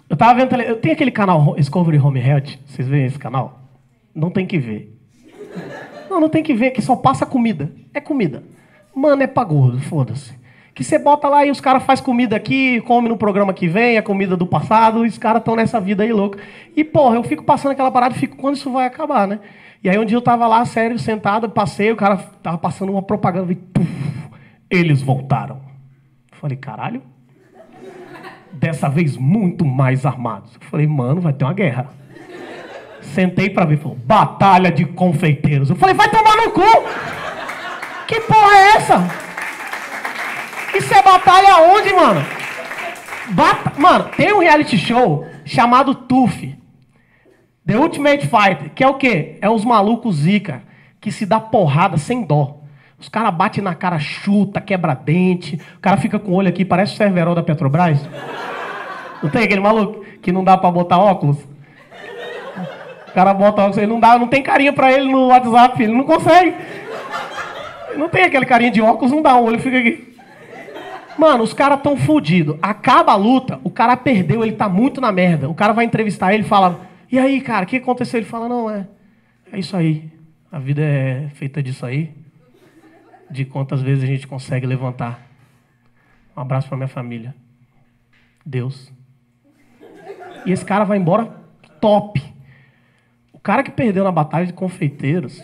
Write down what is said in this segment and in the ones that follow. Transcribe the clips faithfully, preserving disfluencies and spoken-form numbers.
Eu tava vendo... Tele... Eu tenho aquele canal Discovery Home Health. Vocês veem esse canal? Não tem que ver. Não, não tem que ver, que só passa comida. É comida. Mano, é pra gordo, foda-se. Que você bota lá e os caras fazem comida aqui, come no programa que vem, a comida do passado, e os caras estão nessa vida aí louca. E, porra, eu fico passando aquela parada e fico, quando isso vai acabar, né? E aí um dia eu tava lá, sério, sentado, passei, o cara tava passando uma propaganda, e puf, eles voltaram. Falei, caralho? Dessa vez muito mais armados. Falei, mano, vai ter uma guerra. Sentei pra ver, falou, batalha de confeiteiros. Eu falei, vai tomar no cu! Que porra é essa? Isso é batalha aonde, mano? Bata... Mano, tem um reality show chamado T U F. The Ultimate Fighter, que é o quê? É os malucos zica, que se dá porrada sem dó. Os caras batem na cara, chuta, quebra dente. O cara fica com o olho aqui, parece o Cerverol da Petrobras. Não tem aquele maluco que não dá pra botar óculos? O cara bota óculos, ele não dá, não tem carinha pra ele no WhatsApp, ele não consegue. Não tem aquele carinha de óculos, não dá, o olho fica aqui. Mano, os caras tão fodidos. Acaba a luta, o cara perdeu, ele tá muito na merda. O cara vai entrevistar ele e fala, e aí, cara, o que aconteceu? Ele fala, não, é, é isso aí. A vida é feita disso aí. De quantas vezes a gente consegue levantar. Um abraço pra minha família. Deus. E esse cara vai embora top. O cara que perdeu na batalha de confeiteiros,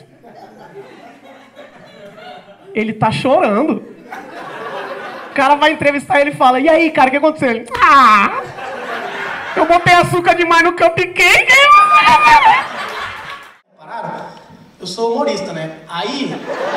ele tá chorando. O cara vai entrevistar ele e fala, e aí, cara, o que aconteceu? Ele, ah, eu botei açúcar demais no cupcake. Pararam? Eu sou humorista, né? Aí...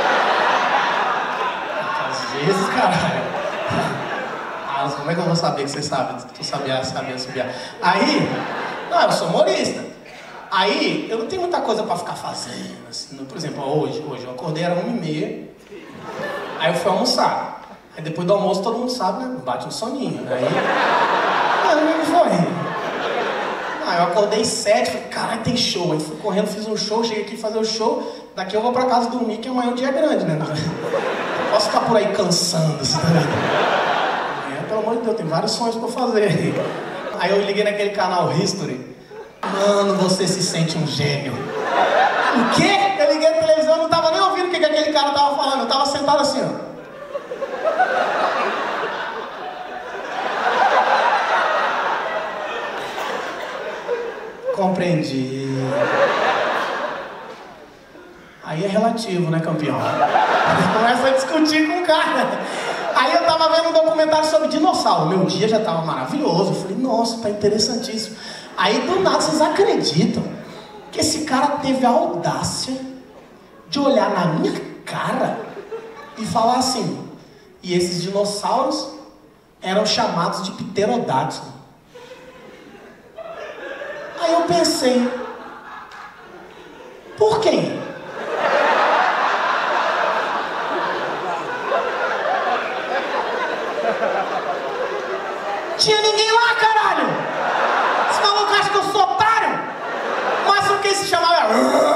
Às vezes, caralho. Ah, como é que eu vou saber que você sabe? Tu sabia, sabia, sabia. Aí... Não, eu sou humorista. Aí, eu não tenho muita coisa pra ficar fazendo. Assim, por exemplo, hoje, hoje eu acordei, era uma e meia. Aí eu fui almoçar. Aí depois do almoço, todo mundo sabe, né? Bate um soninho. Aí... Ah, não foi. Ah, eu acordei sete, falei, caralho, tem show. Aí fui correndo, fiz um show, cheguei aqui fazer o show. Daqui eu vou pra casa dormir, que amanhã o dia é grande, né? Não posso ficar por aí cansando, assim, também. É, pelo amor de Deus, tem vários sonhos pra fazer. Aí eu liguei naquele canal History. Mano, você se sente um gênio. O quê? Eu liguei na televisão, eu não tava nem ouvindo o que, que aquele cara tava falando. Eu tava sentado assim, ó. Compreendi. Aí é relativo, né, campeão? Começa a discutir com o cara. Aí eu tava vendo um documentário sobre dinossauro. Meu dia já tava maravilhoso. Eu falei, nossa, tá interessantíssimo. Aí do nada, vocês acreditam que esse cara teve a audácia de olhar na minha cara e falar assim, e esses dinossauros eram chamados de pterodátilos. Aí eu pensei, por quem? Tinha ninguém lá, caralho! Esse maluco acha que eu sou otário? Mas o que se chamava?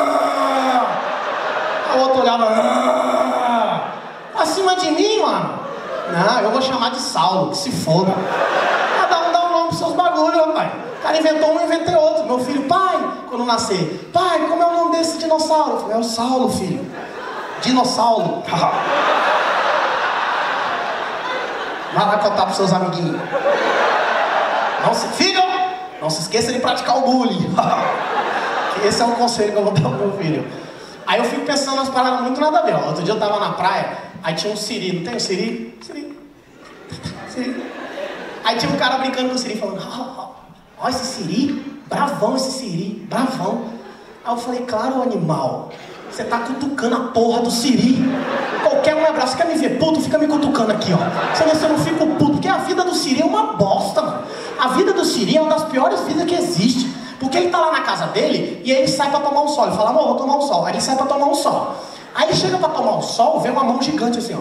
O outro olhava acima de mim, mano. Não, eu vou chamar de Saulo, que se foda. Cada um dá um nome pros seus bagulhos, rapaz. O cara inventou um, eu inventei outro. Meu filho, pai, quando nascer, pai, como é o nome desse dinossauro? Eu falei, é o Saulo, filho. Dinossauro. Vai lá contar pros seus amiguinhos. Não se, filho, não se esqueça de praticar o bullying. Esse é um conselho que eu vou dar pro meu filho. Aí eu fico pensando nas paradas muito nada a ver. Ó. Outro dia eu tava na praia, aí tinha um siri, não tem um siri? Siri. Siri. Aí tinha um cara brincando com o siri, falando, ó, ó, esse siri, bravão esse siri, bravão. Aí eu falei, claro, animal, você tá cutucando a porra do siri. Qualquer um abraço, quer me ver puto, fica me cutucando aqui, ó. Você vê se eu não fico puto, porque a vida do siri é uma bosta, mano. A vida do siri é uma das piores vidas que existe. Porque ele tá lá na casa dele e aí ele sai pra tomar um sol. Ele fala, amor, vou tomar um sol. Aí ele sai pra tomar um sol. Aí ele chega pra tomar um sol, vê uma mão gigante assim, ó.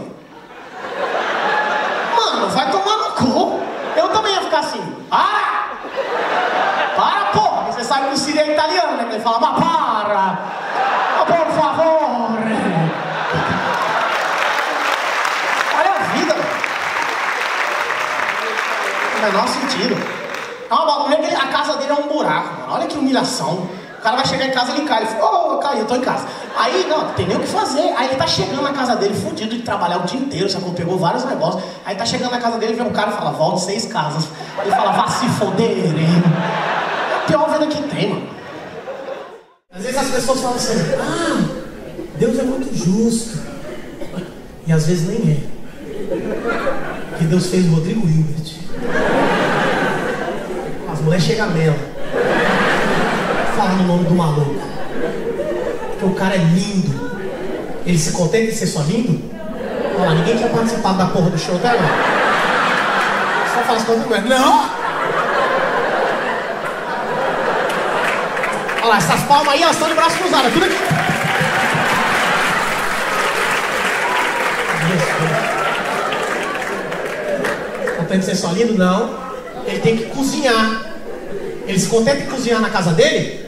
Mano, vai tomar no cu. Eu também ia ficar assim, para! Para, pô! E você sabe que o siri é italiano, né? Ele fala, mas para! Oh, por favor! Olha a vida, mano. No menor sentido. Ah, o bagulho é que ele- a casa dele é um buraco, mano. Olha que humilhação. O cara vai chegar em casa, ele cai. Ele fala, ô, oh, caiu, eu tô em casa. Aí, não, tem nem o que fazer. Aí ele tá chegando na casa dele, fudido de trabalhar o dia inteiro, sacou? Pegou vários negócios. Aí tá chegando na casa dele, vê um cara e fala, volte seis casas. Ele fala, vá se foder. É a pior vida que tem, mano. Às vezes as pessoas falam assim, ah, Deus é muito justo. E às vezes nem é. Porque Deus fez o Rodrigo Hilbert. As mulheres chegam nela, falando o nome do maluco. Porque o cara é lindo. Ele se contenta de ser só lindo? Olha lá, ninguém quer participar da porra do show dela. Só faz coisas com ele. Não! Olha lá, essas palmas aí, elas estão de braço cruzado. Tudo aqui. Contenta de ser só lindo? Não. Ele tem que cozinhar. Ele se contenta em cozinhar na casa dele?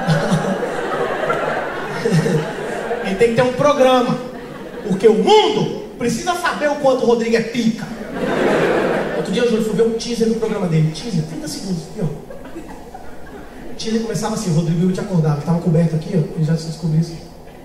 Ele tem que ter um programa. Porque o mundo precisa saber o quanto o Rodrigo é pica. Outro dia eu juro, fui ver um teaser do programa dele. Teaser, trinta segundos, aqui, ó. O teaser começava assim, o Rodrigo Hilbert acordava. Tava coberto aqui, ó. Ele já se descobriu isso.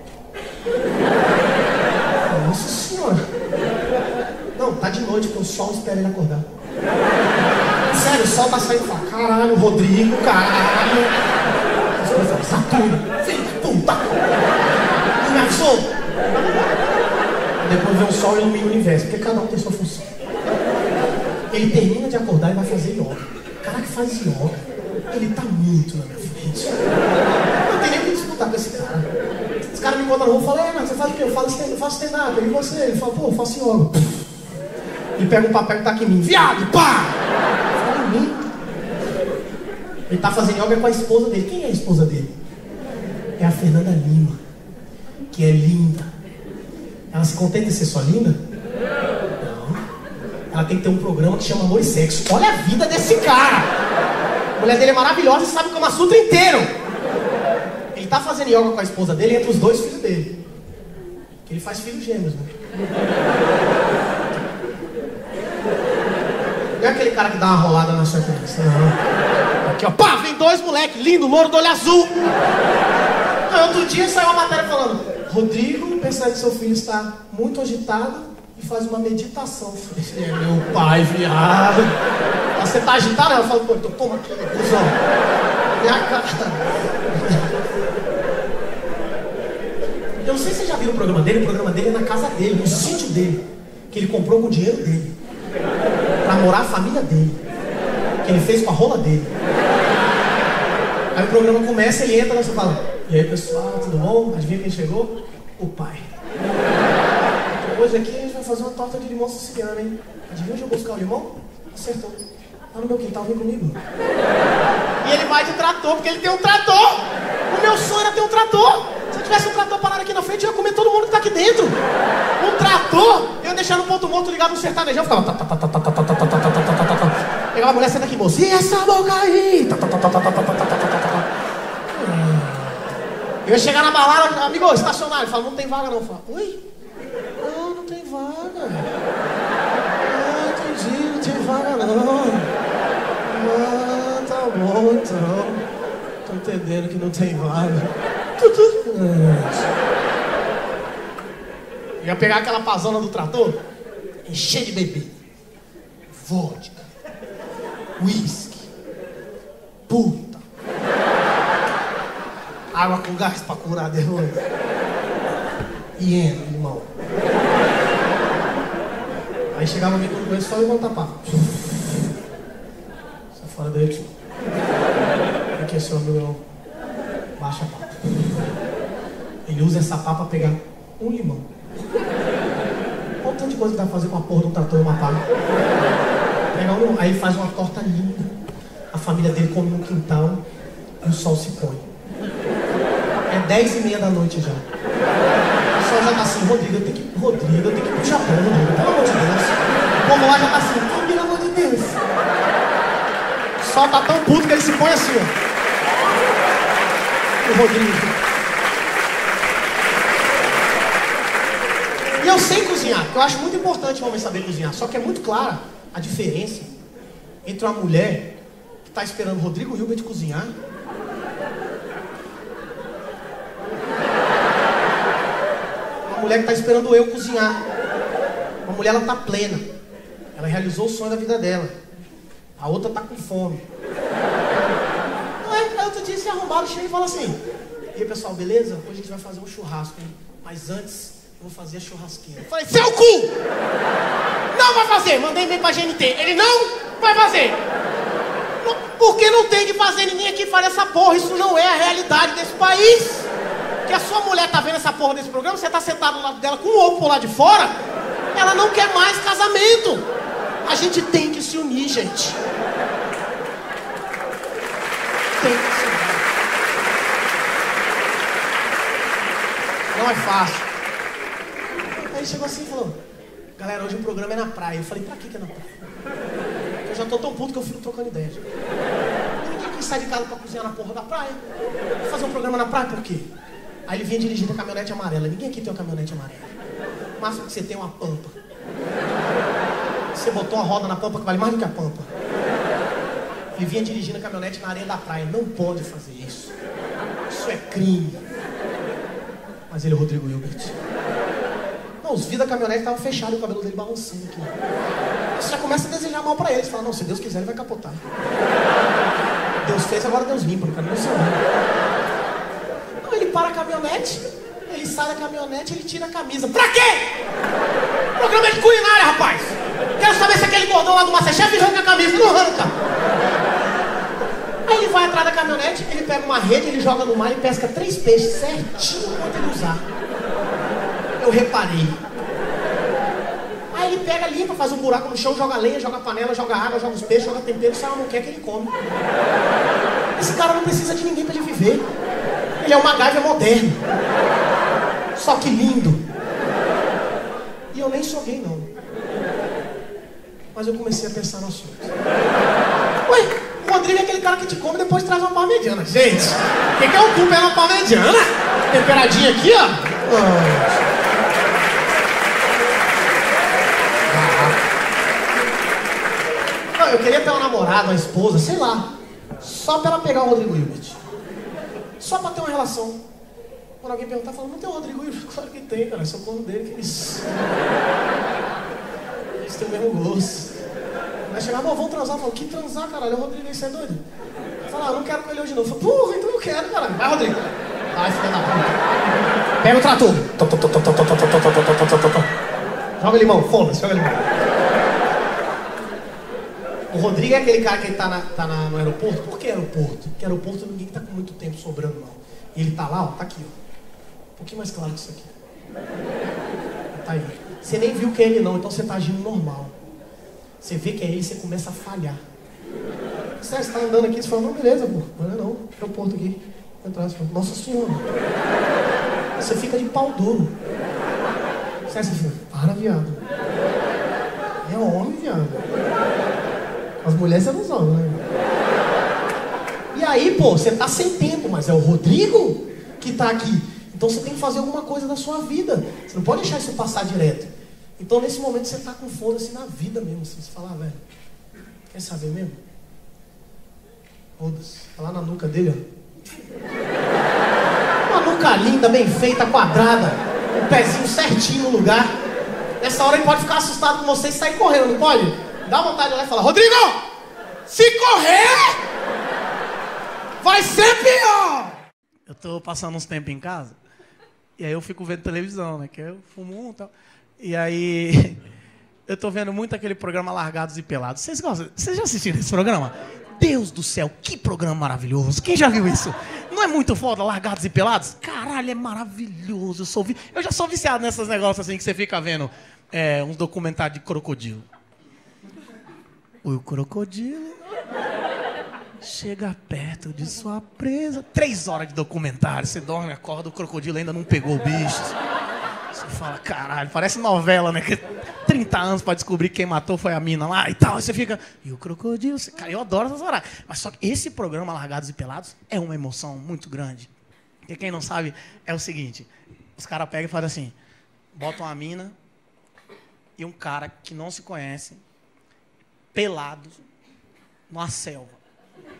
Nossa senhora. Não, tá de noite, porque o sol espera ele acordar. Sério, o sol tá saindo e fala, caralho, Rodrigo, caralho. As coisas falam, Saturno, filho da puta. Não me avisou. Depois vem o sol e ilumina o universo, porque cada um tem sua função. Ele termina de acordar e vai fazer yoga. O cara que faz yoga, ele tá muito na minha frente. Não tem nem o que disputar com esse cara. Os caras me encontram na rua e falam, é, mas você faz o quê? Eu faço stand- eu faço stand-up. E você? Ele fala, pô, eu faço yoga. Ele pega um papel que tá aqui em mim, viado, pá! Fala em mim. Ele tá fazendo yoga com a esposa dele. Quem é a esposa dele? É a Fernanda Lima, que é linda. Ela se contenta de ser só linda? Não. Ela tem que ter um programa que chama Amor e Sexo. Olha a vida desse cara! A mulher dele é maravilhosa e sabe como assunto inteiro. Ele tá fazendo yoga com a esposa dele entre os dois filhos dele. Que ele faz filhos gêmeos, né? Não é aquele cara que dá uma rolada na sua cabeça, não. Aqui, ó, pá, vem dois moleques, lindo, louro do olho azul. Aí, outro dia saiu uma matéria falando, Rodrigo, percebe que seu filho está muito agitado e faz uma meditação. Eu falei, é meu pai, viado. Você tá agitado? Ela falou, pô, então toma aqui, cuzão. Minha cara. Eu não sei se vocês já viram o programa dele, o programa dele é na casa dele, no sítio dele, que ele comprou com o dinheiro dele. Pra morar a família dele. Que ele fez com a rola dele. Aí o programa começa, ele entra e você fala, e aí pessoal, tudo bom? Adivinha quem chegou? O pai. Hoje aqui a gente vai fazer uma torta de limão siciliana, hein? Adivinha onde eu vou buscar o limão? Acertou. Tá no meu quintal, vem comigo. E ele vai de trator, porque ele tem um trator. O meu sonho era ter um trator. Se eu tivesse um trator parado aqui na frente, eu ia comer todo mundo que tá aqui dentro. Um trator, eu ia deixar no ponto morto ligado no sertanejão, ficava... Pegava a mulher, senta aqui, moça. E essa boca aí? Eu ia chegar na balada, amigo, estacionário. Fala, não tem vaga não. Fala, oi? Não, não tem vaga. Ah, entendi, não tem vaga não. Ah, tá bom então. Tô entendendo que não tem vaga. Ia pegar aquela pazona do trator, encher de bebida, vodka, whisky, puta, água com gás pra curar depois, hiena, limão. Aí chegava alguém quando conheço, só levantar papo. Sai fora dele, tio. Aqui é seu amigo, baixa a papa. Ele usa essa pá pra pegar um limão. Olha o tanto de coisa que dá pra fazer com a porra de um trator e uma pá. Pega um, aí ele faz uma torta linda. A família dele come no quintal e o sol se põe. É dez e meia da noite já. O sol já tá assim, Rodrigo, eu tenho que, Rodrigo, eu tenho que ir pro Japão, Rodrigo, pelo amor de Deus. O povo lá já tá assim, pelo amor de Deus. O sol tá tão puto que ele se põe assim, ó. O Rodrigo. E eu sei cozinhar, porque eu acho muito importante o homem saber cozinhar. Só que é muito clara a diferença entre uma mulher que tá esperando o Rodrigo Hilbert cozinhar. Uma mulher que tá esperando eu cozinhar. Uma mulher, ela tá plena. Ela realizou o sonho da vida dela. A outra tá com fome. Aí outro dia esse arrombado chega e fala assim: e aí, pessoal, beleza? Hoje a gente vai fazer um churrasco, hein? Mas antes eu vou fazer a churrasqueira. Eu falei: seu cu! Não vai fazer! Mandei e-mail pra G N T. Ele não vai fazer! Porque não tem que fazer, ninguém aqui faz essa porra. Isso não é a realidade desse país. Que a sua mulher tá vendo essa porra desse programa, você tá sentado do lado dela com o ovo por lá de fora, ela não quer mais casamento. A gente tem que se unir, gente. Tem que se unir. Não é fácil. Aí chegou assim e falou: galera, hoje o programa é na praia. Eu falei: pra que que é na praia? Eu já tô tão puto que eu fico trocando ideia. Ninguém quis sair de casa pra cozinhar na porra da praia. Vou fazer um programa na praia por quê? Aí ele vinha dirigindo a caminhonete amarela. Ninguém aqui tem uma caminhonete amarela. O máximo que você tem é uma Pampa. Você botou uma roda na Pampa que vale mais do que a Pampa. Ele vinha dirigindo a caminhonete na areia da praia. Não pode fazer isso. Isso é crime. Mas ele é o Rodrigo Hilbert. Não, os vidros da caminhonete estavam fechados e o cabelo dele balançando aqui. Você já começa a desejar mal pra ele. Você fala: não, se Deus quiser ele vai capotar. Deus fez, agora Deus limpa. No caminho do Senhor. Não, ele para a caminhonete, ele sai da caminhonete, ele tira a camisa. Pra quê? Programa de culinária, rapaz. Quero saber se aquele gordão lá do Masterchef arranca a camisa. Não arranca. Aí ele vai atrás da caminhonete, ele pega uma rede, ele joga no mar e pesca três peixes certinho quanto ele usar. Eu reparei. Aí ele pega, limpa, faz um buraco no chão, joga lenha, joga panela, joga água, joga os peixes, joga tempero, se ela não quer que ele come. Esse cara não precisa de ninguém pra ele viver. Ele é um MacGyver moderno. Só que lindo. E eu nem sou gay, não. Mas eu comecei a pensar no assunto. Ué, o Rodrigo é aquele cara que te come e depois traz uma parmegiana. Gente, o que, que é um cu pela parmegiana? Temperadinha aqui, ó. Oh. Eu queria ter uma namorada, uma esposa, sei lá. Só pra ela pegar o Rodrigo Hilbert. Só pra ter uma relação. Quando alguém perguntar, fala: não tem o Rodrigo Hilbert? Claro que tem, cara. Esse é o corno dele, que eles... eles têm o mesmo gosto. Vai chegar: amor, vamos transar. Fala: que transar, caralho? É o Rodrigo, aí você é doido? Fala: ah, não quero com ele hoje não. Fala: porra, então eu quero, caralho. Vai, Rodrigo. Vai, filha da puta. Pega o trator. Joga limão, foda-se, joga limão. O Rodrigo é aquele cara que ele tá, na, tá na, no aeroporto. Por que aeroporto? Porque aeroporto ninguém tá com muito tempo sobrando, não. E ele tá lá, ó, tá aqui, ó. Um pouquinho mais claro que isso aqui. Tá aí. Você nem viu que é ele não, então você tá agindo normal. Você vê que é ele, você começa a falhar. Sério, você tá andando aqui, você fala: não, beleza, pô. Não é não, aeroporto aqui. Entrar, você fala: nossa senhora. Você fica de pau duro. Sério, você fica: para, viado. É homem, viado. As mulheres você não usam, né? E aí, pô, você tá sem tempo, mas é o Rodrigo que tá aqui. Então você tem que fazer alguma coisa na sua vida. Você não pode deixar isso passar direto. Então nesse momento você tá com foda-se na vida mesmo. Você fala: ah, velho, quer saber mesmo? Foda-se. Tá lá na nuca dele, ó. Uma nuca linda, bem feita, quadrada. O pezinho certinho no lugar. Nessa hora ele pode ficar assustado com você e sair correndo, não pode? Dá vontade de olhar e falar: Rodrigo, se correr, vai ser pior. Eu tô passando uns tempos em casa, e aí eu fico vendo televisão, né? Que eu fumo um e tal. E aí, eu tô vendo muito aquele programa Largados e Pelados. Vocês gostam? Vocês já assistiram esse programa? Deus do céu, que programa maravilhoso. Quem já viu isso? Não é muito foda, Largados e Pelados? Caralho, é maravilhoso. Eu, sou vi... eu já sou viciado nesses negócios assim que você fica vendo é, uns documentários de crocodilo. O crocodilo chega perto de sua presa. Três horas de documentário. Você dorme, acorda, o crocodilo ainda não pegou o bicho. Você fala: caralho, parece novela, né? Que trinta anos pra descobrir quem matou foi a mina lá e tal. Aí você fica: e o crocodilo? Cara, eu adoro essas horas. Mas só que esse programa Largados e Pelados é uma emoção muito grande. Porque quem não sabe é o seguinte: os caras pegam e fazem assim, botam uma mina e um cara que não se conhece, pelados, numa selva.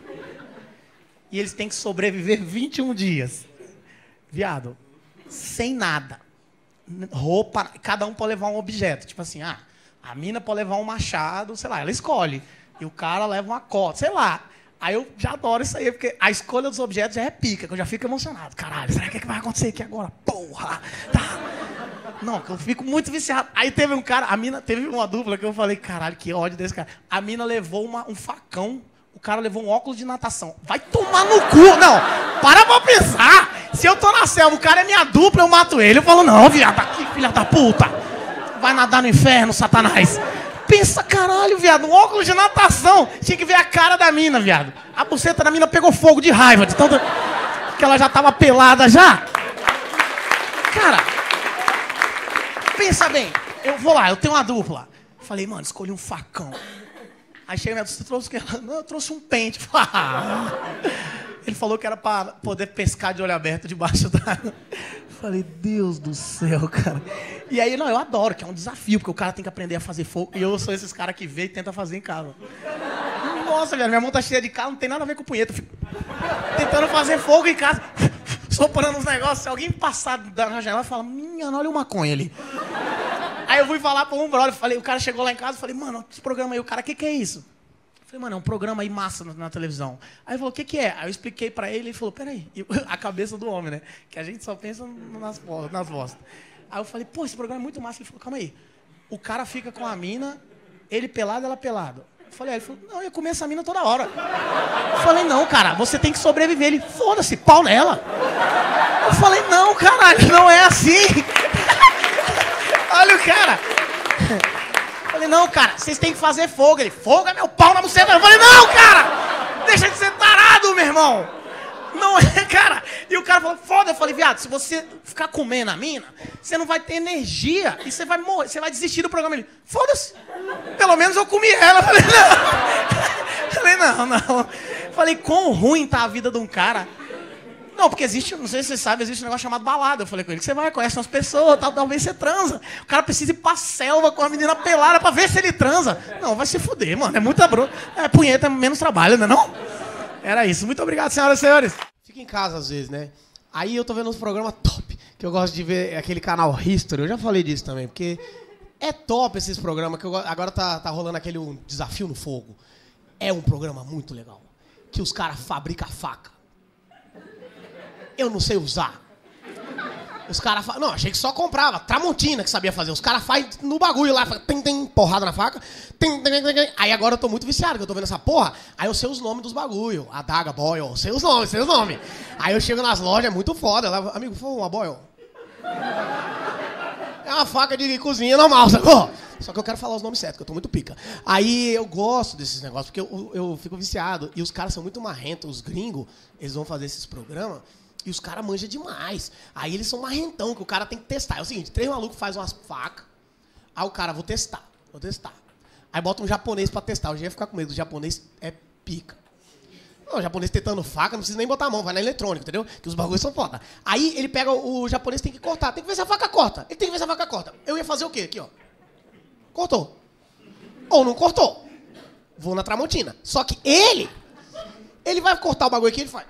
e eles têm que sobreviver vinte e um dias. Viado, sem nada. Roupa, cada um pode levar um objeto. Tipo assim, ah, a mina pode levar um machado, sei lá, ela escolhe. E o cara leva uma cota, sei lá. Aí eu já adoro isso aí, porque a escolha dos objetos já é pica, que eu já fico emocionado. Caralho, será que, é que vai acontecer aqui agora? Porra! Tá. Não, que eu fico muito viciado. Aí teve um cara, a mina, teve uma dupla que eu falei, caralho, que ódio desse cara. A mina levou uma, um facão, o cara levou um óculos de natação. Vai tomar no cu! Não, para pra pensar! Se eu tô na selva, o cara é minha dupla, eu mato ele. Eu falo, não, viado, aqui, filha da puta! Vai nadar no inferno, Satanás! Pensa, caralho, viado, um óculos de natação. Tinha que ver a cara da mina, viado. A buceta da mina pegou fogo de raiva, de tanto que ela já tava pelada já. Cara, pensa bem. Eu vou lá, eu tenho uma dupla. Falei, mano, escolhi um facão. Aí chega minha, você trouxe o quê? Não, eu trouxe um pente. Ele falou que era pra poder pescar de olho aberto debaixo d'água. Falei, Deus do céu, cara. E aí, não, eu adoro, que é um desafio, porque o cara tem que aprender a fazer fogo. E eu sou esses caras que vê e tenta fazer em casa. Nossa, velho, minha mão tá cheia de carro, não tem nada a ver com punheta. Eu fico tentando fazer fogo em casa, soprando uns negócios. Se alguém passar da janela, fala, minha, olha o maconha ali. Aí eu fui falar pra um brother, falei, o cara chegou lá em casa, falei, mano, esse programa aí, o cara, o que que é isso? Falei, mano, é um programa aí massa na, na televisão. Aí ele falou, o que que é? Aí eu expliquei pra ele, ele falou, peraí, e a cabeça do homem, né? Que a gente só pensa nas, nas vozes. Aí eu falei, pô, esse programa é muito massa. Ele falou, calma aí, o cara fica com a mina, ele pelado, ela pelado. Eu falei, aí ele falou, não, eu ia comer essa mina toda hora. Eu falei, não, cara, você tem que sobreviver. Ele, foda-se, pau nela. Eu falei, não, caralho, não é assim. Olha o cara. Eu falei, não, cara, vocês têm que fazer fogo. Ele, fogo é meu pau na buceta. Eu falei, não, cara, deixa de ser tarado, meu irmão. Não é, cara. E o cara falou, foda. Eu falei, viado, se você ficar comendo a mina, você não vai ter energia e você vai morrer, você vai desistir do programa. Ele, foda-se. Pelo menos eu comi ela. Eu falei, não. Eu falei, não, não. Eu falei, quão ruim tá a vida de um cara. Não, porque existe, não sei se você sabe, existe um negócio chamado balada. Eu falei com ele, que você vai, conhece umas pessoas, tal, talvez você transa. O cara precisa ir pra selva com a menina pelada pra ver se ele transa. Não, vai se fuder, mano. É muita bro... É punheta, menos trabalho, não é não? Era isso. Muito obrigado, senhoras e senhores. Fica em casa às vezes, né? Aí eu tô vendo uns programas top, que eu gosto de ver aquele canal History. Eu já falei disso também, porque é top esses programas, que eu, agora tá, tá rolando aquele um Desafio no Fogo. É um programa muito legal, que os caras fabricam faca. Eu não sei usar. Os caras fazem... Não, achei que só comprava. Tramontina que sabia fazer. Os caras fazem no bagulho lá. Tem, tem porrada na faca. Tem, tem, tem, tem. Aí agora eu tô muito viciado, que eu tô vendo essa porra. Aí eu sei os nomes dos bagulho. Adaga, boil. Eu sei os nomes, sei os nomes. Aí eu chego nas lojas, é muito foda. Lá, amigo, por favor, uma boil. É uma faca de cozinha normal, sacou? Só que eu quero falar os nomes certos, que eu tô muito pica. Aí eu gosto desses negócios, porque eu, eu fico viciado. E os caras são muito marrentos. Os gringos, eles vão fazer esses programas. E os caras manjam demais. Aí eles são marrentão, que o cara tem que testar. É o seguinte, três malucos fazem umas facas. Aí o cara, vou testar, vou testar. Aí bota um japonês pra testar. Eu já ia ficar com medo, o japonês é pica. Não, o japonês tentando faca, não precisa nem botar a mão, vai na eletrônica, entendeu? Que os bagulhos são foda. Aí ele pega, o japonês tem que cortar, tem que ver se a faca corta. Ele tem que ver se a faca corta. Eu ia fazer o quê? Aqui, ó. Cortou. Ou não cortou. Vou na Tramontina. Só que ele, ele vai cortar o bagulho aqui, ele faz...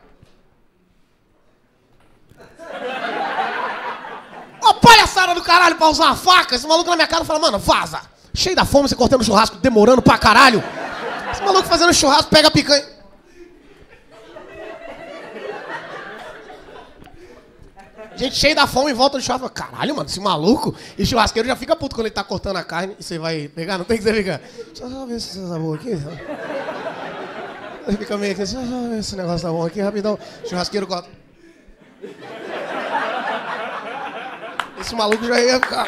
Ó, palhaçada do caralho pra usar uma faca. Esse maluco na minha cara fala, mano, vaza. Cheio da fome, você cortando churrasco, demorando pra caralho. Esse maluco fazendo churrasco, pega a picanha. Gente cheio da fome e volta do churrasco. Caralho, mano, esse maluco. E o churrasqueiro já fica puto quando ele tá cortando a carne. E você vai pegar, não tem que você ficar. Deixa eu só ver se tá bom aqui. Ele fica meio aqui, deixa eu só ver se esse negócio tá bom aqui, rapidão. O churrasqueiro corta. Esse maluco já ia ficar...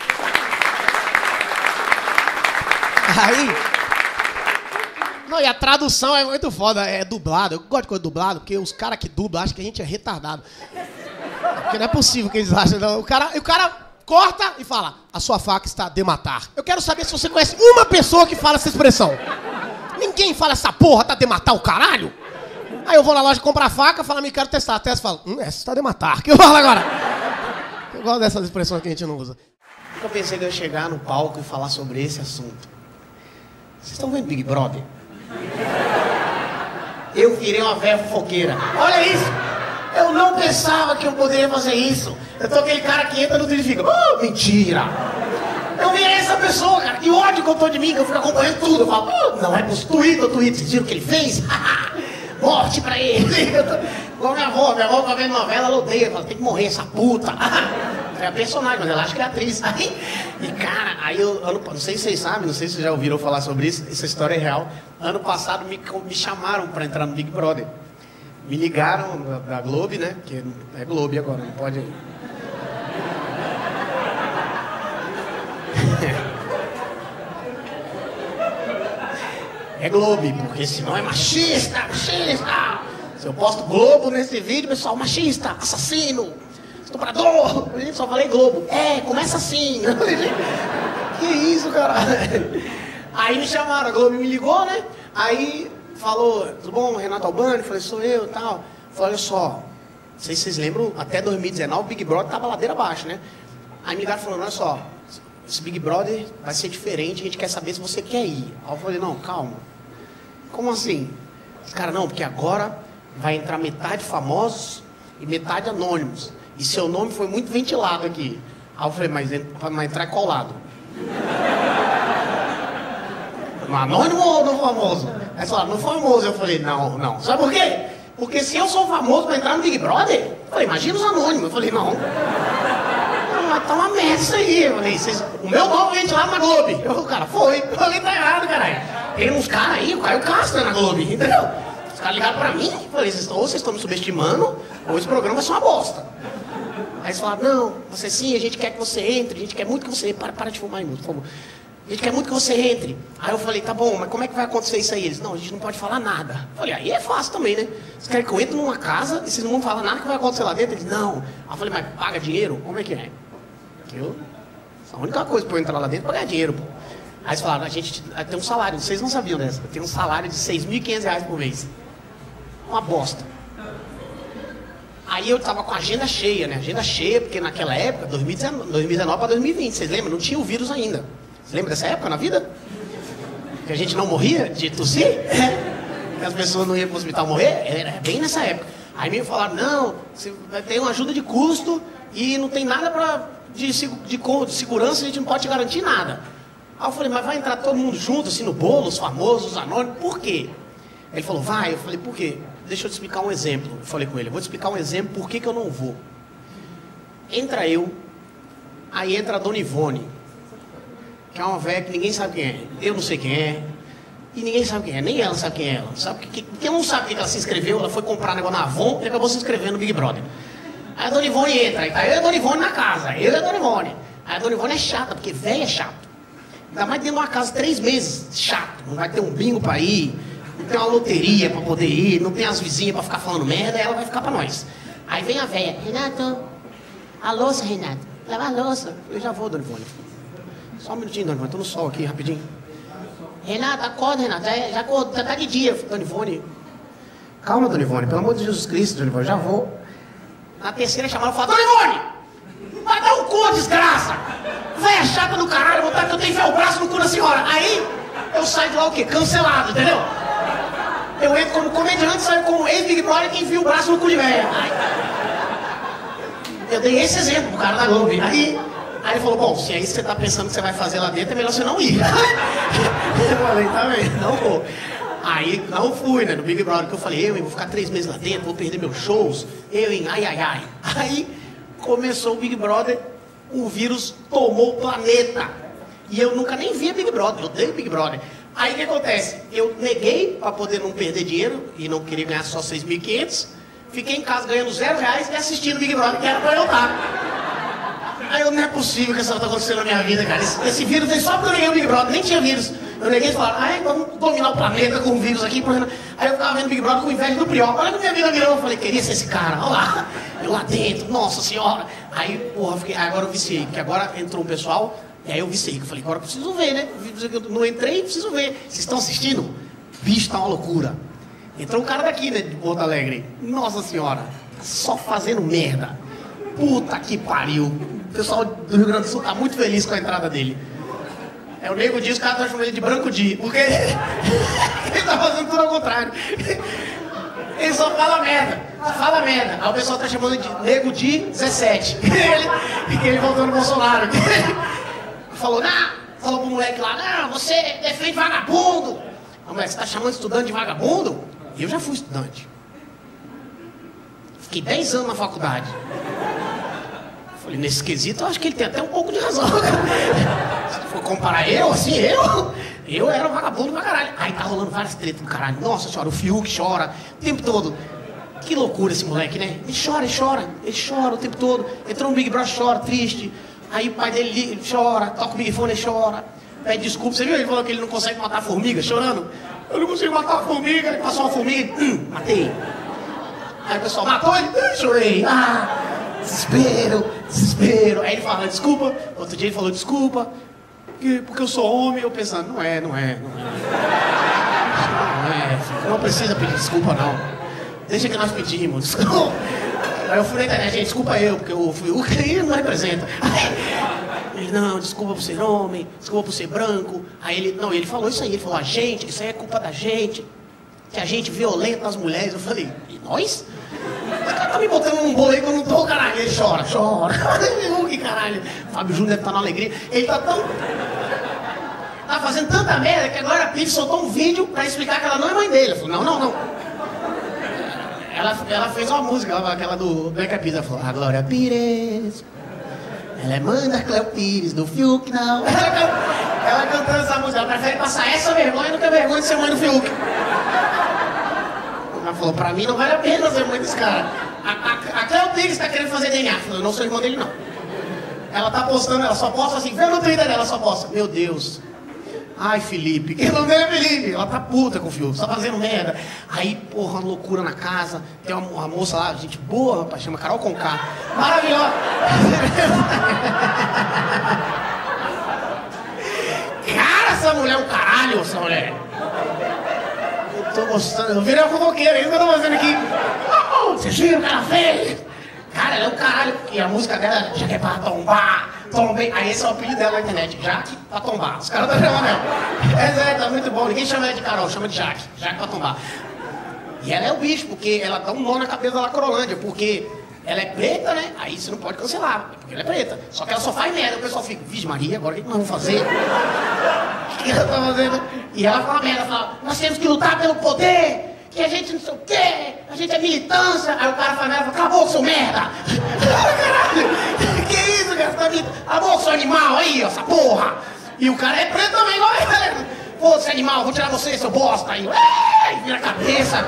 Aí... Não, e a tradução é muito foda, é dublado. Eu gosto de coisa dublado, porque os caras que dublam acham que a gente é retardado. Porque não é possível que eles acham, não. O cara, o cara corta e fala, a sua faca está a dematar. Eu quero saber se você conhece uma pessoa que fala essa expressão. Ninguém fala essa porra, tá a dematar o caralho? Aí eu vou na loja comprar faca, falo, me quero testar. Testa e falo, hum, essa está a dematar. O que eu falo agora? Eu gosto dessas expressões que a gente não usa. Eu pensei que eu ia chegar no palco e falar sobre esse assunto. Vocês estão vendo Big Brother? Eu virei uma velha fofoqueira. Olha isso! Eu não pensava que eu poderia fazer isso. Eu tô aquele cara que entra no Twitter e fica, oh, mentira! Eu virei essa pessoa, cara. Que ódio que eu tô de mim, que eu fico acompanhando tudo. Eu falo, oh, não é possível. Twitter, Twitter, vocês viram o que ele fez? Morte pra ele. Igual minha avó, minha avó tá vendo novela, ela odeia. Ela fala, tem que morrer essa puta. É a personagem, mas ela acha que é atriz. Aí, e cara, aí eu, ano, não sei se vocês sabem, não sei se vocês já ouviram falar sobre isso, essa história é real. Ano passado me, me chamaram pra entrar no Big Brother. Me ligaram da, da Globo, né? Que é Globo agora, não pode. É Globo, porque senão é machista, machista. Se eu posto Globo nesse vídeo, pessoal, machista, assassino, estuprador. Eu só falei Globo. É, começa assim. Que isso, cara? Aí me chamaram, a Globo me ligou, né? Aí falou, tudo bom, Renato Albani? Falei, sou eu e tal. Falei, olha só, não sei se vocês lembram, até dois mil e dezenove o Big Brother tava ladeira abaixo, né? Aí me ligaram falando, olha só, esse Big Brother vai ser diferente, a gente quer saber se você quer ir. Aí eu falei, não, calma. Como assim? Os caras, não, porque agora vai entrar metade famosos e metade anônimos. E seu nome foi muito ventilado aqui. Aí eu falei, mas vai entrar qual lado? No anônimo ou no famoso? Aí eles falaram, no famoso. Eu falei, não, não. Sabe por quê? Porque se eu sou famoso pra entrar no Big Brother, eu falei, imagina os anônimos. Eu falei, não. Mas tá uma merda isso aí. Eu falei, vocês, o meu nome vem lá na Globo. Eu falei, cara, foi. Eu falei, tá errado, caralho. Tem uns caras aí, o Caio Castro na Globo, entendeu? Os caras ligaram pra mim. Eu falei, ou vocês estão me subestimando, ou esse programa vai ser uma bosta. Aí eles falaram, não, você sim, a gente quer que você entre, a gente quer muito que você... Para, para de fumar aí, por favor. A gente quer muito que você entre. Aí eu falei, tá bom, mas como é que vai acontecer isso aí? Eles, não, a gente não pode falar nada. Eu falei, aí é fácil também, né? Vocês querem que eu entre numa casa e vocês não vão falar nada que vai acontecer lá dentro? Eles, não. Aí eu falei, mas paga dinheiro? Como é que é? Eu... A única coisa pra eu entrar lá dentro é pagar dinheiro, pô. Aí eles falaram, a gente tem um salário, vocês não sabiam dessa. Tem um salário de seis mil e quinhentos reais por mês. Uma bosta. Aí eu tava com a agenda cheia, né? Agenda cheia, porque naquela época, dois mil e dezenove para dois mil e vinte, vocês lembram? Não tinha o vírus ainda. Você lembra dessa época na vida? Que a gente não morria de tossir? Que as pessoas não iam pro hospital morrer? Era bem nessa época. Aí me falaram, não, você vai ter uma ajuda de custo e não tem nada pra, de, de, de segurança, a gente não pode te garantir nada. Aí eu falei, mas vai entrar todo mundo junto, assim, no bolo, os famosos, os anônimos, por quê? Ele falou, vai. Eu falei, por quê? Deixa eu te explicar um exemplo. Eu falei com ele, eu vou te explicar um exemplo por que que eu não vou. Entra eu, aí entra a Dona Ivone, que é uma velha que ninguém sabe quem é. Eu não sei quem é, e ninguém sabe quem é, nem ela sabe quem é ela. Sabe que, quem não sabe que ela se inscreveu, ela foi comprar negócio na Avon e acabou se inscrevendo no Big Brother. Aí a Dona Ivone entra, aí tá eu e a Dona Ivone na casa, eu e a Dona Ivone. Aí a Dona Ivone é chata, porque velha é chato. Ainda mais dentro de uma casa três meses, chato. Não vai ter um bingo pra ir, não tem uma loteria pra poder ir, não tem as vizinhas pra ficar falando merda, ela vai ficar pra nós. Aí vem a velha, Renato, a louça, Renato, leva a louça. Eu já vou, Dona Ivone. Só um minutinho, Dona Ivone, tô no sol aqui, rapidinho. Renato, acorda, Renato, já, já, já tá de dia, Dona Ivone. Calma, Dona Ivone, pelo amor de Jesus Cristo, Dona Ivone, já vou. Na terceira chamada, eu falo, Dona Ivone, vai dar um cu, desgraça. Véia chata do caralho, botar que eu tenho que enfiar o braço no cu da senhora. Aí, eu saio de lá o quê? Cancelado, entendeu? Eu entro como comediante, saio como ex-Big Brother que enfia o braço no cu de véia. Eu dei esse exemplo pro cara da Globo. Aí, aí ele falou, bom, se é isso que você tá pensando que você vai fazer lá dentro, é melhor você não ir. Eu falei, tá bem, não vou. Aí, não fui, né, no Big Brother, que eu falei, eu, eu vou ficar três meses lá dentro, vou perder meus shows, eu, em ai, ai, ai. Aí, começou o Big Brother, o vírus tomou o planeta. E eu nunca nem via Big Brother, eu odeio Big Brother. Aí o que acontece? Eu neguei para poder não perder dinheiro e não queria ganhar só seis mil e quinhentos. Fiquei em casa ganhando zero reais e assistindo Big Brother, que era pra eu estar. Aí eu, não é possível que isso tá acontecendo na minha vida, cara. Esse, esse vírus veio só porque eu neguei o Big Brother, nem tinha vírus. Eu neguei e falaram, ai, vamos dominar o planeta com o vírus aqui. Aí eu ficava vendo Big Brother com inveja do Prior. Olha que minha vida virou, eu falei, queria ser esse cara, olha lá. Eu lá dentro, nossa senhora. Aí, porra, fiquei, agora eu viciei, porque agora entrou um pessoal, e aí eu viciei, eu falei, agora eu preciso ver, né? Eu não entrei, preciso ver. Vocês estão assistindo? Bicho, tá uma loucura. Entrou um cara daqui, né, de Porto Alegre. Nossa senhora, só fazendo merda. Puta que pariu. O pessoal do Rio Grande do Sul tá muito feliz com a entrada dele. É, o nego diz que o cara tá chamando ele de Branco Di, porque ele tá fazendo tudo ao contrário. só fala merda, só fala merda. Aí o pessoal tá chamando de nego de dezessete. ele, que ele voltou no Bolsonaro. Falou, não, falou pro moleque lá, não, você defende vagabundo. O moleque, você tá chamando estudante de vagabundo? Eu já fui estudante. Fiquei dez anos na faculdade. Falei, nesse quesito, eu acho que ele tem até um pouco de razão. Se for comparar eu, assim, eu... Eu era um vagabundo pra caralho. Aí tá rolando várias tretas do caralho. Nossa senhora, o Fiuk chora o tempo todo. Que loucura esse moleque, né? Ele chora, ele chora. Ele chora o tempo todo. Entrou no Big Brother, chora, triste. Aí o pai dele ele chora, toca o Big Fone, ele chora. Pede desculpa. Você viu? Ele falou que ele não consegue matar a formiga, chorando. Eu não consigo matar a formiga. Ele passou uma formiga. Hum, matei. Aí o pessoal, matou ele? Eu chorei. Ah, desespero, desespero. Aí ele fala, desculpa. Outro dia ele falou, desculpa. Porque eu sou homem, eu pensando, não é, não é, não é. Não é, não precisa pedir desculpa, não. Deixa que nós pedimos. Aí eu fui na internet, gente, desculpa eu, porque eu fui o que não representa. Ele, não, desculpa por ser homem, desculpa por ser branco. Aí ele, não, ele falou isso aí, ele falou, a gente, isso aí é culpa da gente, que a gente violenta as mulheres. Eu falei, e nós? Esse cara tá me botando num bolo aí que eu não tô, caralho. Ele chora, chora. Que caralho. Fábio Júnior deve estar na alegria. Ele tá tão... Tá fazendo tanta merda que agora a Pif soltou um vídeo pra explicar que ela não é mãe dele. Eu falei, não, não, não. Ela, ela fez uma música, aquela do Black Pires. Ela falou, a Glória Pires, ela é mãe da Cleo Pires, do Fiuk, não. Ela, ela cantando essa música, ela prefere passar essa vergonha do que a vergonha de ser mãe do Fiuk. Ela falou, pra mim não vale a pena ser mãe desse cara. A, a, a Cleo Pires tá querendo fazer D N A. Eu falei, eu não sou irmã dele, não. Ela tá postando, ela só posta assim, vê no Twitter dela, ela só posta. Meu Deus. Ai, Felipe, que nome dele é Felipe? Ela tá puta com o Fiuk, só fazendo merda. Aí, porra, uma loucura na casa. Tem uma, uma moça lá, gente boa, rapaz, chama Carol Conká. Maravilhosa. Cara, essa mulher é um caralho, essa mulher. Eu tô gostando, eu virei uma fofoqueira, é isso que eu tô fazendo aqui. Vocês viram o que ela fez? Cara, ela é um caralho. E a música dela, já que é pra tombar, tombei. Aí esse é o apelido dela na internet, Jaque pra tombar. Os caras estão chamando ela. É, é, tá muito bom. Ninguém chama ela de Carol, chama de Jaque. Jaque pra tombar. E ela é o bicho, porque ela dá um nó na cabeça da Lacrolândia, porque ela é preta, né? Aí você não pode cancelar, porque ela é preta. Só que ela só faz merda. O pessoal fica, Vixe Maria, agora o que nós vamos fazer? O que ela tá fazendo? E ela fala merda, fala, nós temos que lutar pelo poder. Que a gente não sei o quê, a gente é militância. Aí o cara fala, merda, cala a boca, seu merda. Caralho, que isso, cara? Você tá militando? Cala a boca, seu animal aí, essa porra. E o cara é preto também, igual ele. Pô, seu animal, vou tirar você, seu bosta. Aí, ei, vira a cabeça.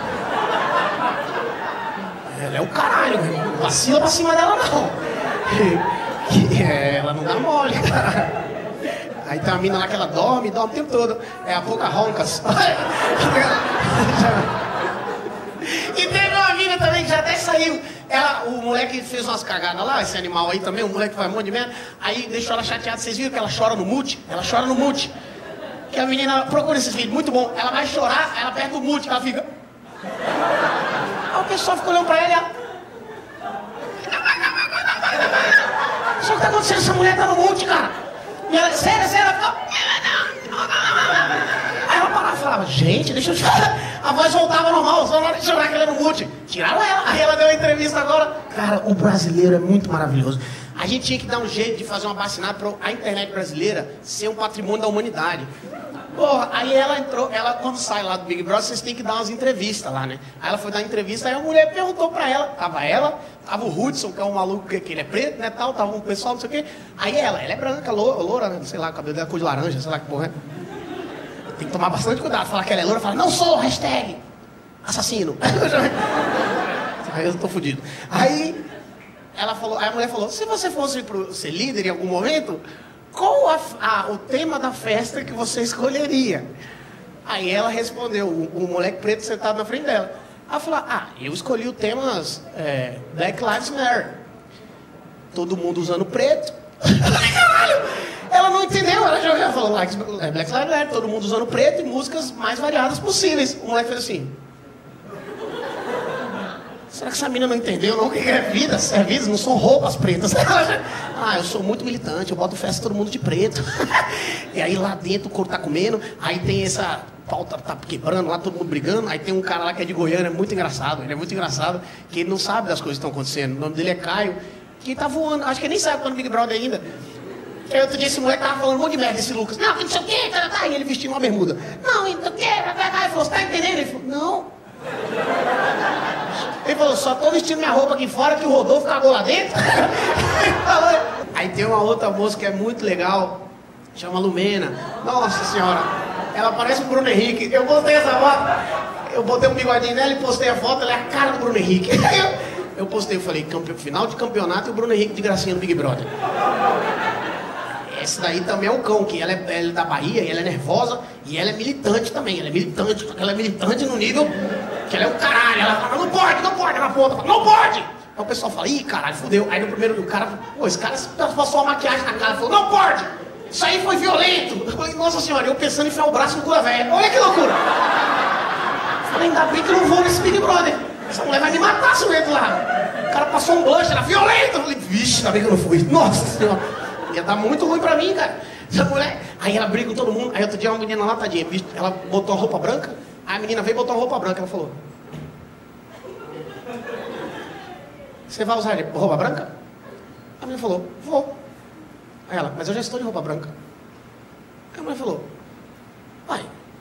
Ela é o caralho, não vacila pra cima dela, não. Que, ela não dá mole, cara. Aí tem uma mina lá que ela dorme, dorme o tempo todo. É a Pocahontas. E teve uma mina também que já até saiu. Ela, o moleque fez umas cagadas lá, esse animal aí também, o moleque faz um monte de merda. Aí deixou ela chateada. Vocês viram que ela chora no mute? Ela chora no mute. Que a menina, procura esses vídeos, muito bom. Ela vai chorar, ela aperta o mute, ela fica... Aí o pessoal fica olhando pra ela e ela... Só que tá acontecendo, essa mulher tá no mute, cara. E ela, sério, sério, ela fica... Aí ela parava e falava, gente, deixa eu chorar. A voz voltava normal, só na hora de chorar que ela era no mute. Tiraram ela. Aí ela deu uma entrevista agora. Cara, o brasileiro é muito maravilhoso. A gente tinha que dar um jeito de fazer uma bacinada para a internet brasileira ser um patrimônio da humanidade. Porra, aí ela entrou, ela quando sai lá do Big Brother, vocês têm que dar umas entrevistas lá, né? Aí ela foi dar uma entrevista, aí a mulher perguntou pra ela, tava ela, tava o Hudson, que é um maluco que, que ele é preto, né, tal, tava um pessoal, não sei o quê. Aí ela, ela é branca, loura, loura, né, sei lá, o cabelo dela cor de laranja, sei lá que porra é. Tem que tomar bastante cuidado, falar que ela é loura, falar, não sou, hashtag, assassino. Aí eu tô fudido. Aí, ela falou, aí a mulher falou, se você fosse pro, ser líder em algum momento... Qual a, a, o tema da festa que você escolheria? Aí ela respondeu, o, o moleque preto sentado na frente dela. Ela falou, ah, eu escolhi o tema é, Black Lives Matter. Todo mundo usando preto. Caralho! Ela não entendeu, ela já, já falou Black Lives Matter, todo mundo usando preto e músicas mais variadas possíveis. O moleque fez assim. Será que essa mina não entendeu não o que é vida? É vida, não são roupas pretas. Ah, eu sou muito militante, eu boto festa todo mundo de preto. E aí lá dentro o corpo tá comendo, aí tem essa pau tá, tá quebrando lá, todo mundo brigando. Aí tem um cara lá que é de Goiânia, é muito engraçado, ele é muito engraçado, que ele não sabe das coisas que estão acontecendo. O nome dele é Caio, que tá voando, acho que ele nem sabe quando o Big Brother ainda. Aí outro dia esse moleque tava falando um monte de merda, esse Lucas. Não, que não sei o quê, tá, tá, e ele vestindo uma bermuda. Não, não sei o quê, tá, tá, tá. Ele falou, você tá entendendo? Ele falou, não. Ele falou, só tô vestindo minha roupa aqui fora que o Rodolfo cagou lá dentro. Aí tem uma outra moça que é muito legal, chama Lumena. Nossa senhora, ela parece o Bruno Henrique. Eu postei essa foto, eu botei um bigodinho nela e postei a foto, ela é a cara do Bruno Henrique. Eu, eu postei, eu falei, campe... final de campeonato e o Bruno Henrique de gracinha no Big Brother. Essa daí também é um cão, que ela é, ela é da Bahia e ela é nervosa e ela é militante também. Ela é militante, ela é militante no nível que ela é um caralho. Ela fala, não pode, não pode, ela aponta, fala, não pode! Aí o pessoal fala, ih, caralho, fudeu. Aí no primeiro, o cara, pô, esse cara passou uma maquiagem na cara, falou, não pode! Isso aí foi violento! Eu falei, nossa senhora, eu pensando em enfiar o braço no cu da velha. Olha que loucura! Eu falei, ainda bem que eu não vou nesse Big Brother. Essa mulher vai me matar se eu entro lá. O cara passou um blush, era violento. Eu falei, vixe, ainda bem que eu não fui. Nossa senhora. Ia dar muito ruim pra mim, cara. Essa mulher, aí ela briga com todo mundo. Aí outro dia uma menina lá, tadinha, ela botou uma roupa branca. Aí a menina veio e botou uma roupa branca. Ela falou, você vai usar roupa branca? A menina falou, vou. Aí ela, mas eu já estou de roupa branca. Aí a mulher falou, vai.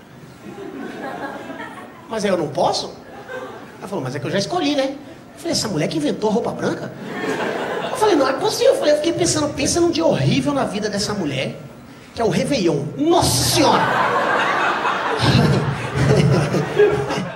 Mas aí eu não posso? Ela falou, mas é que eu já escolhi, né? Eu falei, essa mulher que inventou a roupa branca? Eu falei, não é possível. Eu, falei, eu fiquei pensando, pensa num dia horrível na vida dessa mulher, que é o Réveillon. Nossa Senhora!